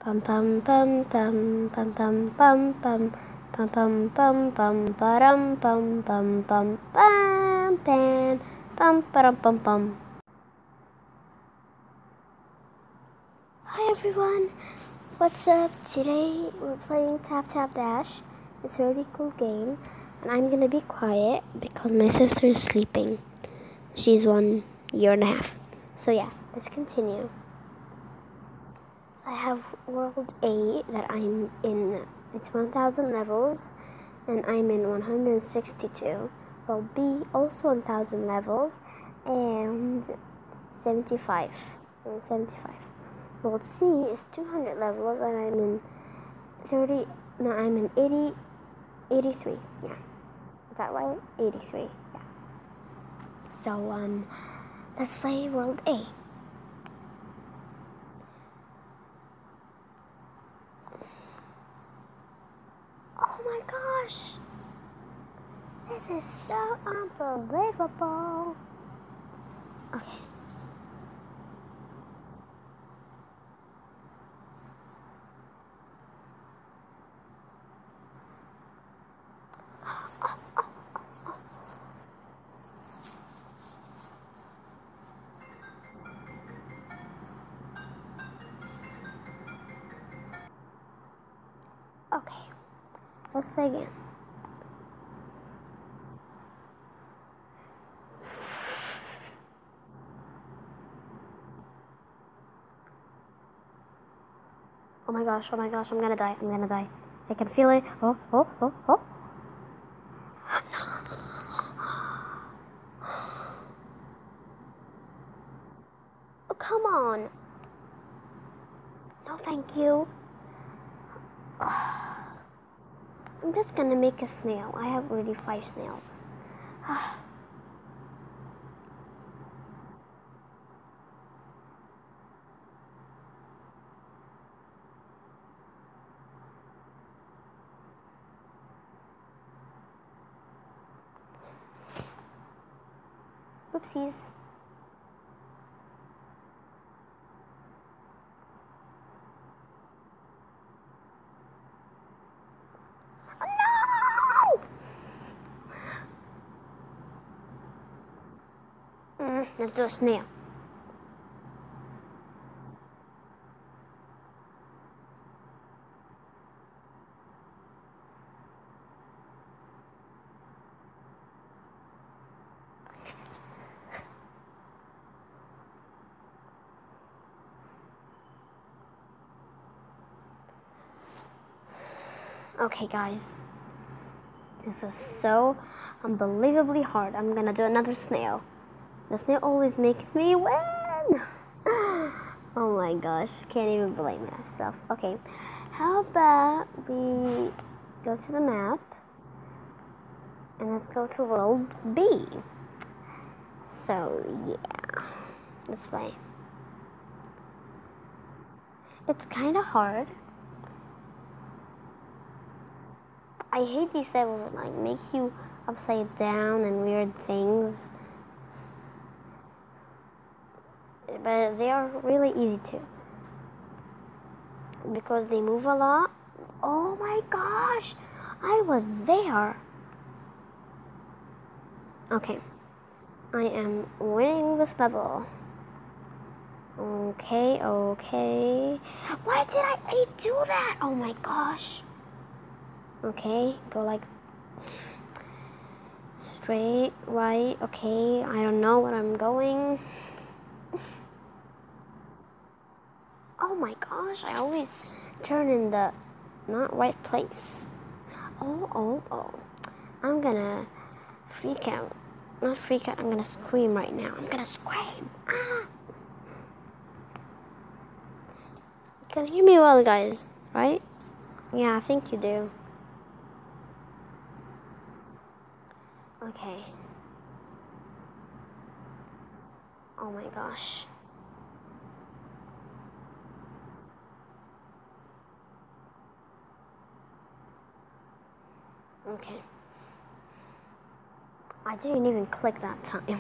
Pum pum pum pum pum pum pum pum pum pum pum pum param pum pum pum pam pam pum param pum pum. Hi everyone, what's up? Today we're playing Tap Tap Dash. It's a really cool game, and I'm gonna be quiet because my sister is sleeping. She's 1 year and a half. So yeah, let's continue. I have World A that I'm in. It's 1,000 levels, and I'm in 162. World B also 1,000 levels, and 75. World C is 200 levels, and I'm in 30. No, I'm in 83. Yeah, is that right? 83. Yeah. So let's play World A. Oh my gosh! This is so unbelievable! Okay. Okay. Let's play again. Oh my gosh, I'm gonna die. I can feel it. Oh. Oh, come on. No, thank you. I'm just gonna make a snail. I have already 5 snails. Oopsies. No! Let's do a snail. Okay, guys. This is so unbelievably hard. I'm gonna do another snail. The snail always makes me win. Oh my gosh, can't even blame myself. Okay, how about we go to the map and let's go to World B. So yeah, let's play. It's kind of hard. I hate these levels that like make you upside down and weird things. But they are really easy too. Because they move a lot. Oh my gosh! I was there. Okay. I am winning this level. Okay. Why did I do that? Oh my gosh. Okay, go like straight, right, okay, I don't know where I'm going. Oh my gosh, I always turn in the not right place. Oh. I'm gonna freak out. Not freak out, I'm gonna scream right now. I'm gonna scream. Ah! You can hear me well, guys, right? Yeah, I think you do. Okay. Oh my gosh. Okay. I didn't even click that time.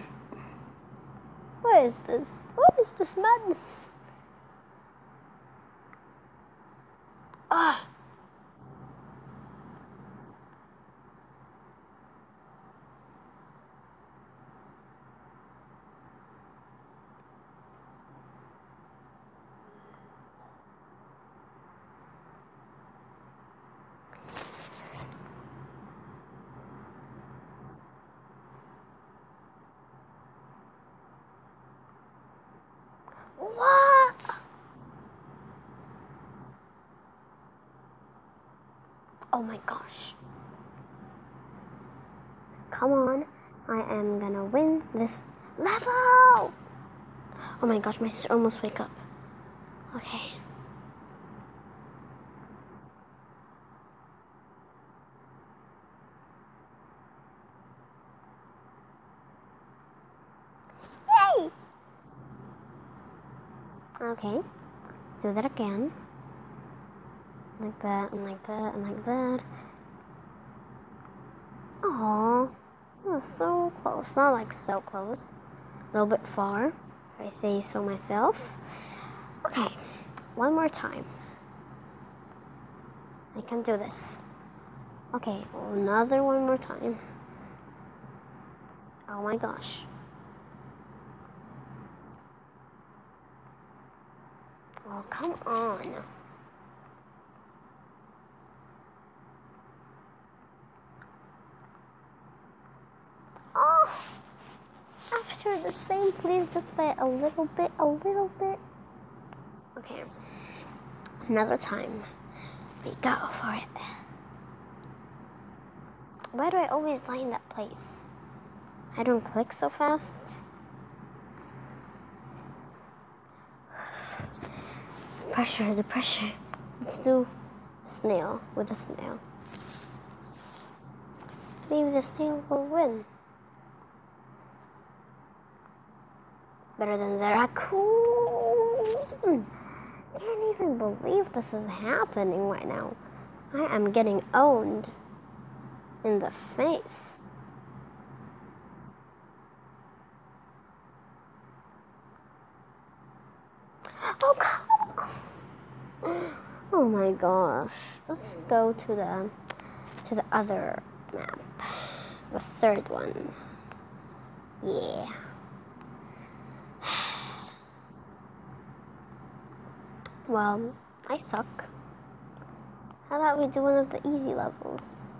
What is this? What is this madness? Ah! What? Oh my gosh. Come on. I am gonna win this level. Oh my gosh, my sister almost wake up. Okay. Yay! Okay. Let's do that again. Like that, and like that, and like that. Aww. That was so close. Not like so close. A little bit far. If I say so myself. Okay. One more time. I can do this. Okay. Another one more time. Oh my gosh. Oh, come on. Oh, after the same, please just by a little bit, a little bit. Okay, another time. We go for it. Why do I always lie in that place? I don't click so fast. Pressure, the pressure. Let's do a snail with a snail. Maybe the snail will win. Better than the raccoon. Can't even believe this is happening right now. I am getting owned in the face. Oh, come on. Oh my gosh. Let's go to the other map. The third one. Yeah. Well, I suck. How about we do one of the easy levels?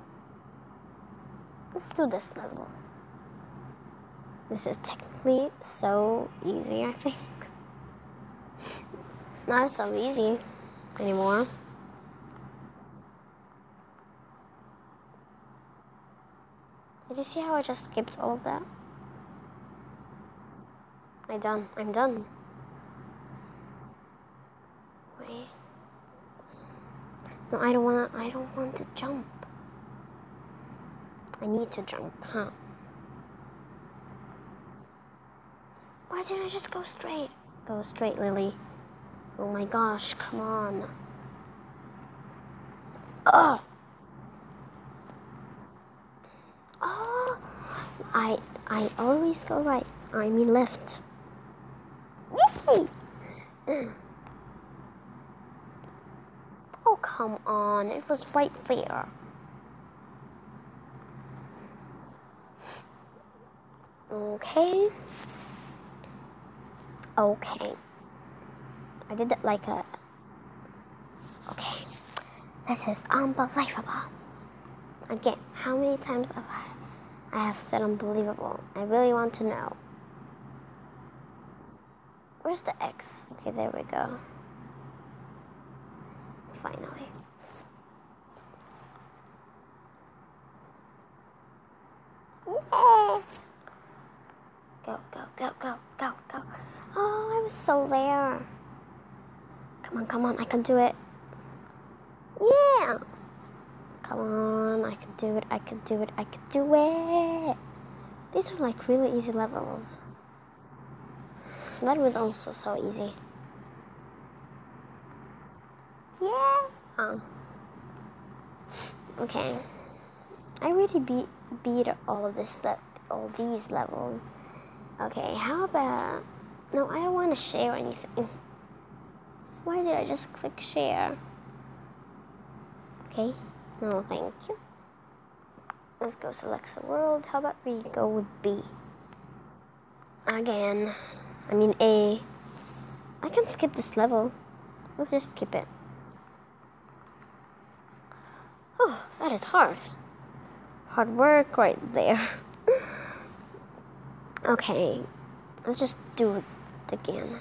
Let's do this level. This is technically so easy, I think. Not so easy anymore. Did you see how I just skipped all of that? I'm done. Wait. No, I don't want to jump. I need to jump, huh? Why didn't I just go straight? Go straight, Lily. Oh my gosh, come on. Ugh. Oh, I always go right. I mean left. Yay! Oh, come on. It was right there. Okay. Okay. I did it like a... Okay. This is unbelievable. Again, how many times have I have said unbelievable? I really want to know. Where's the X? Okay, there we go. Finally. Yeah. Go, go, go, go, go, go. Oh, I was so there. Come on, I can do it. Yeah. Come on, I can do it, I can do it, I can do it. These are like really easy levels. That was also so easy. Yeah. Okay. I already beat all these levels. Okay, how about... No, I don't want to share anything. Why did I just click share? Okay. No, thank you. Let's go select the world. How about we go with B? Again. I mean A. I can skip this level. Let's just skip it. Oh, that is hard. Hard work right there. Okay. Let's just do it again.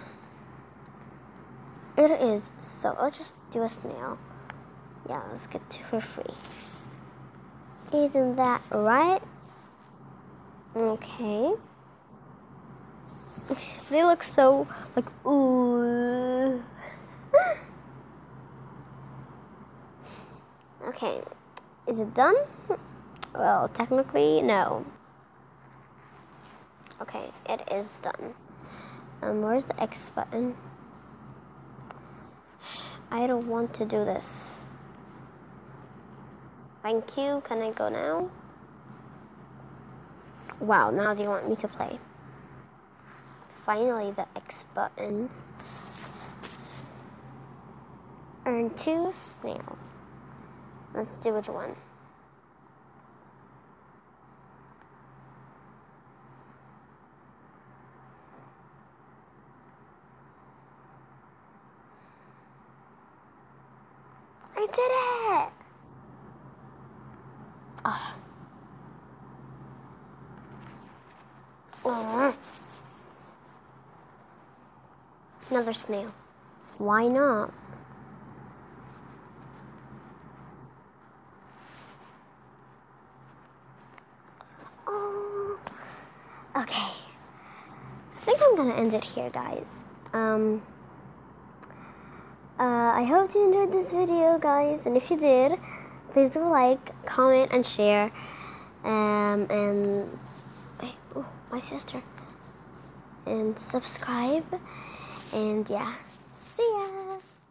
It is. So I'll just do a snail. Yeah, let's get 2 for free. Isn't that right? Okay. They look so like ooh. Okay. Is it done? Well, technically, no. Okay, it is done. Where's the X button? I don't want to do this. Thank you. Can I go now? Wow, now they want me to play. Finally, the X button. Earn 2 snails. Let's do which one. I did it! Oh. Another snail. Why not? Oh. Okay. I think I'm gonna end it here, guys. I hope you enjoyed this video, guys, and if you did, please do like, comment, and share. And wait, oh, my sister. And subscribe. And yeah, see ya.